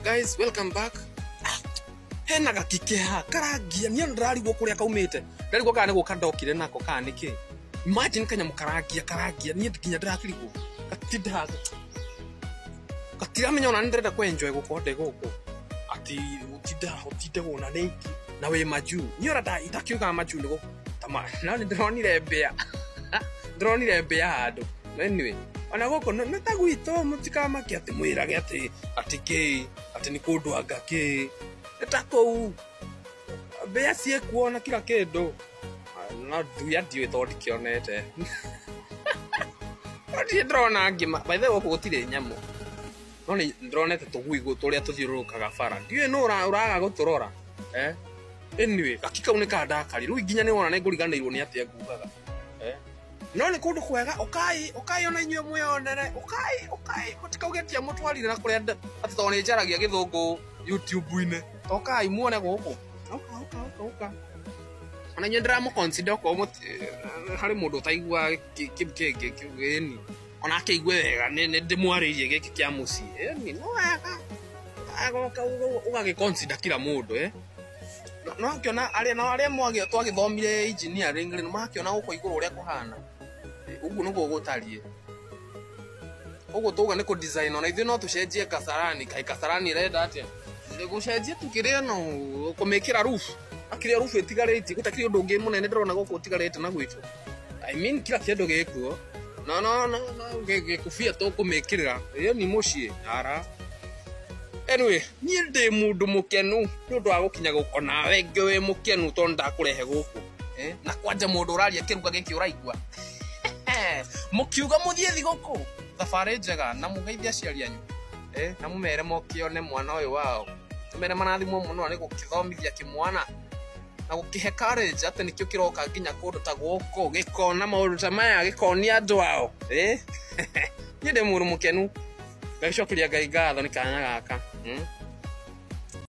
Guys, welcome back. Hena gakikeha karagia ni ndararigwo kuria kaumite. Ndarigwo kana niguo kandokire nako kana niki. Imagine kanya mukaragia ni ndikinya ndirakirigwo. Gatinda. Gatiramenya ona ndirenda ku enjoy gukonde guku. Ati utinde wona neki na we maju. Ni ora da itakiuga maju ndigo. Tama na ndronire mbea. Ndronire mbea handu. Anyway, ana goko natagwito mutikamakia ati mwirage ati ni kundu anga ki etako mbea cie kuona kila kindu na duya ndiwe thodi kionete ati ndrona ngima by the way gutire nyamo no ni ndronete tuguigu turia tuthiurukaga bara ndiwe no uraga guturora anyway akika unika ndakari ru nginya ni wona ne nguriganirwo ni atia ngugaga no ni kundu kwega ukai ona inywe muyonere ukai mutikaugetia mutwarire na kuria ati toni njaragia githungu YouTube-ine ukai muone guku oka ona nyendera mu consider ko hari mundu taigua kibeni ona keigwe wega ni ndimwaririe giki kia muci ni no wega agoka ugagi consider kila mundu no akiona aria mwagio twagithomire engineering no makiona guko iguru uria kuhana ugu nugo gutarie ugu tuga ni ku design ona ithu no tucenjie kasarani reda atia gucenjie tukiria no kumekira roof akiria roof etigareti gutakiri undu ungi munene ndirona guku utigareti na gwitu I mean kila kindu gikuo no gekufia to kumekira iyo ni mucie ara anyway ni ndi mundu mukenu nundu wa gukinya guko nawe ngewe mukenu to ndakurehe guku na kwanja mundu uraria kiruga giki uraigua mukiuga muthie thiguku thabari njega na mugeithia aciari anyu na mumere mokione mwana uyu wao tumere manathimwo muno ni gukithomithia kimwana na gukihe courage ati nikio kiroka nginya kundu ta guku gikona maundu ta maya gikonia andu wao ni ndi mundu mukenu gacokeria Ngai ngatho ni kanya gaka